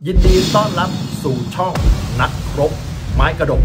ยินดีต้อนรับสู่ช่องนักรบไม้กระดก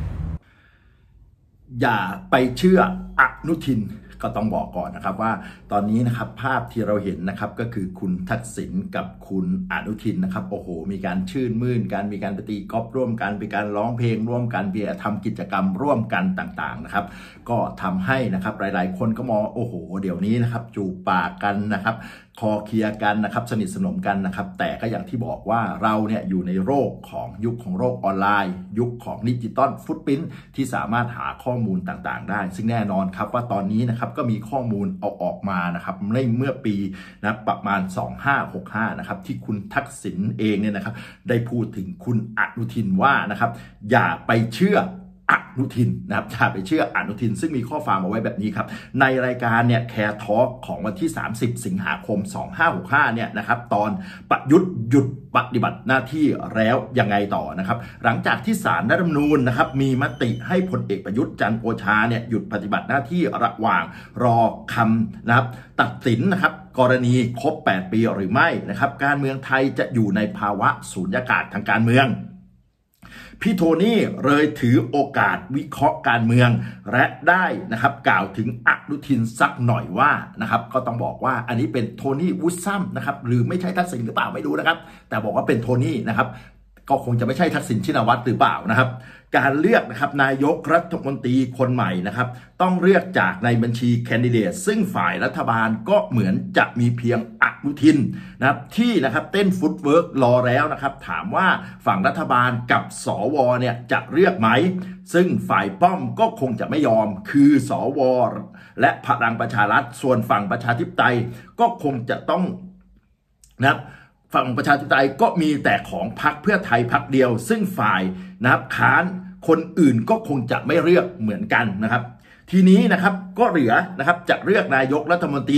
อย่าไปเชื่ออนุทินก็ต้องบอกก่อนนะครับว่าตอนนี้นะครับภาพที่เราเห็นนะครับก็คือคุณทักษิณกับคุณอนุทินนะครับโอ้โหมีการชื่นมื่นกันมีการไปตีกอล์ฟร่วมกันมีการร้องเพลงร่วมกันมีทำกิจกรรมร่วมกันต่างๆนะครับก็ทำให้นะครับหลายๆคนก็มองโอ้โหเดี๋ยวนี้นะครับจูบปากกันนะครับคอเคลียร์กันนะครับสนิทสนมกันนะครับแต่ก็อย่างที่บอกว่าเราเนี่ยอยู่ในโลกของยุคของโลกออนไลน์ยุคของดิจิตอลฟุตพริ้นท์ที่สามารถหาข้อมูลต่างๆได้ซึ่งแน่นอนครับว่าตอนนี้นะครับก็มีข้อมูลเอาออกมานะครับในเมื่อปีนะประมาณ2565นะครับที่คุณทักษิณเองเนี่ยนะครับได้พูดถึงคุณอนุทินว่านะครับอย่าไปเชื่ออนุทินนะครับอย่าไปเชื่ออนุทินซึ่งมีข้อความเอาไว้แบบนี้ครับในรายการเนี่ยแคร์ทอล์กของวันที่30สิงหาคม2565เนี่ยนะครับตอนประยุทธ์หยุดปฏิบัติหน้าที่แล้วยังไงต่อนะครับหลังจากที่ศาลรัฐธรรมนูญนะครับมีมติให้พลเอกประยุทธ์จันทร์โอชาเนี่ยหยุดปฏิบัติหน้าที่ระหว่างรอคำนะครับตัดสินนะครับกรณีครบ8ปีหรือไม่นะครับการเมืองไทยจะอยู่ในภาวะสูญญากาศทางการเมืองพี่โทนี่เลยถือโอกาสวิเคราะห์การเมืองและได้นะครับกล่าวถึงอนุทินสักหน่อยว่านะครับก็ต้องบอกว่าอันนี้เป็นโทนี่วูดซัมนะครับหรือไม่ใช่ทักษิณหรือเปล่าไม่รู้นะครับแต่บอกว่าเป็นโทนี่นะครับก็คงจะไม่ใช่ทักษิณชินวัตรหรือเปล่านะครับการเลือกนะครับนายกรัฐมนตรีคนใหม่นะครับต้องเลือกจากในบัญชีแคนดิเดตซึ่งฝ่ายรัฐบาลก็เหมือนจะมีเพียงอนุทินนะครับที่นะครับเต้นฟุตเวิร์กรอแล้วนะครับถามว่าฝั่งรัฐบาลกับสวเนี่ยจะเลือกไหมซึ่งฝ่ายป้อมก็คงจะไม่ยอมคือสวและพลังประชารัฐส่วนฝั่งประชาธิปไตยก็คงจะต้องนะครับฝั่งประชาธิปไตยก็มีแต่ของพรรคเพื่อไทยพรรคเดียวซึ่งฝ่ายนะครับค้านคนอื่นก็คงจะไม่เลือกเหมือนกันนะครับทีนี้นะครับก็เหลือนะครับจะเลือกนายกรัฐมนตรี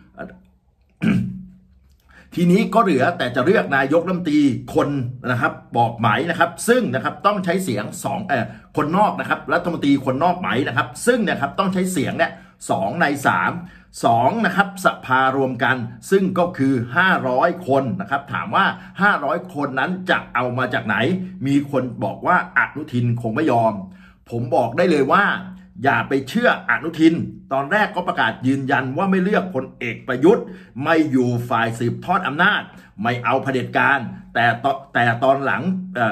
ทีนี้ก็เหลือแต่จะเลือกนายกรัฐมนตรีคนนะครับบอกหมายนะครับซึ่งนะครับต้องใช้เสียงคนนอกนะครับรัฐมนตรีคนนอกหมายนะครับซึ่งนะครับต้องใช้เสียงเนี่ย2 ใน 3นะครับสภารวมกันซึ่งก็คือ500คนนะครับถามว่า500คนนั้นจะเอามาจากไหนมีคนบอกว่าอนุทินคงไม่ยอมผมบอกได้เลยว่าอย่าไปเชื่ออนุทินตอนแรกก็ประกาศยืนยันว่าไม่เลือกพลเอกประยุทธ์ไม่อยู่ฝ่ายสืบทอดอำนาจไม่เอาเผด็จการแต่ตอนหลัง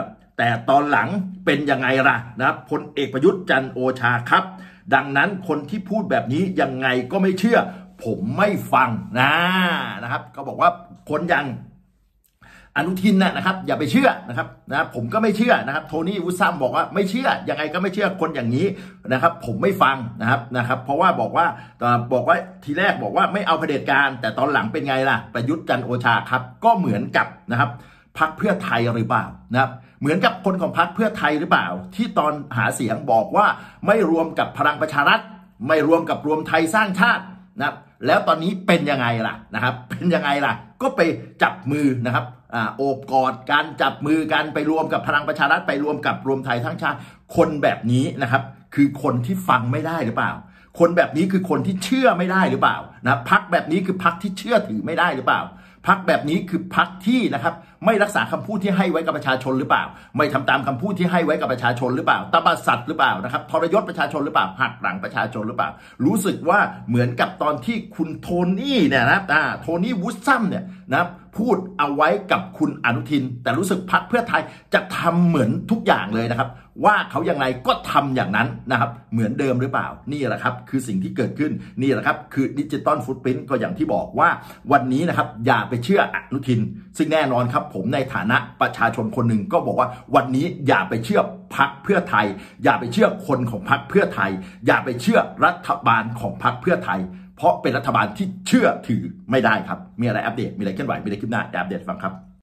เป็นยังไงล่ะนะครับพลเอกประยุทธ์จันทร์โอชาครับดังนั้นคนที่พูดแบบนี้ยังไงก็ไม่เชื่อผมไม่ฟังนะครับก็บอกว่าคนอย่างอนุทินนะครับอย่าไปเชื่อนะครับผมก็ไม่เชื่อนะครับโทนี่วูดซัมบอกว่าไม่เชื่อยังไงก็ไม่เชื่อคนอย่างนี้นะครับผมไม่ฟังนะครับเพราะว่าบอกว่าทีแรกบอกว่าไม่เอาเผด็จการแต่ตอนหลังเป็นไงล่ะประยุทธ์จันทร์โอชาครับก็เหมือนกับนะครับพรรคเพื่อไทยหรือเปล่านะครับเหมือนกับคนของพรรคเพื่อไทยหรือเปล่าที่ตอนหาเสียงบอกว่าไม่รวมกับพลังประชารัฐไม่รวมกับรวมไทยสร้างชาตินะครับแล้วตอนนี้เป็นยังไงล่ะนะครับเป็นยังไงล่ะก็ไปจับมือนะครับโอบกอดการจับมือกันไปรวมกับพลังประชารัฐไปรวมกับรวมไทยทั้งชาติคนแบบนี้นะครับคือคนที่ฟังไม่ได้หรือเปล่าคนแบบนี้คือคนที่เชื่อไม่ได้หรือเปล่านะพรรคแบบนี้คือพรรคที่เชื่อถือไม่ได้หรือเปล่าพรรคแบบนี้คือพรรคที่นะครับไม่รักษาคำพูดที่ให้ไว้กับประชาชนหรือเปล่าไม่ทำตามคำพูดที่ให้ไว้กับประชาชนหรือเปล่าตบัดสัตว์หรือเปล่านะครับทรยศประชาชนหรือเปล่าหักหลังประชาชนหรือเปล่ารู้สึกว่าเหมือนกับตอนที่คุณโทนี่เนี่ยนะโทนี่วูดซัมเนี่ยนะครับพูดเอาไว้กับคุณอนุทินแต่รู้สึกพรรคเพื่อไทยจะทำเหมือนทุกอย่างเลยนะครับว่าเขาอย่างไรก็ทำอย่างนั้นนะครับเหมือนเดิมหรือเปล่านี่แหละครับคือสิ่งที่เกิดขึ้นนี่แหละครับคือดิจิตอลฟุตพริ้นท์ก็อย่างที่บอกว่าวันนี้นะครับอย่าไปเชื่ออนุทินซึ่งแน่นอนครับผมในฐานะประชาชนคนหนึ่งก็บอกว่าวันนี้อย่าไปเชื่อพรรคเพื่อไทยอย่าไปเชื่อคนของพรรคเพื่อไทยอย่าไปเชื่อรัฐบาลของพรรคเพื่อไทยเพราะเป็นรัฐบาลที่เชื่อถือไม่ได้ครับมีอะไรอัปเดตมีอะไรเคลื่อนไหวมีอะไรคืบหน้าอัปเดตฟังครับ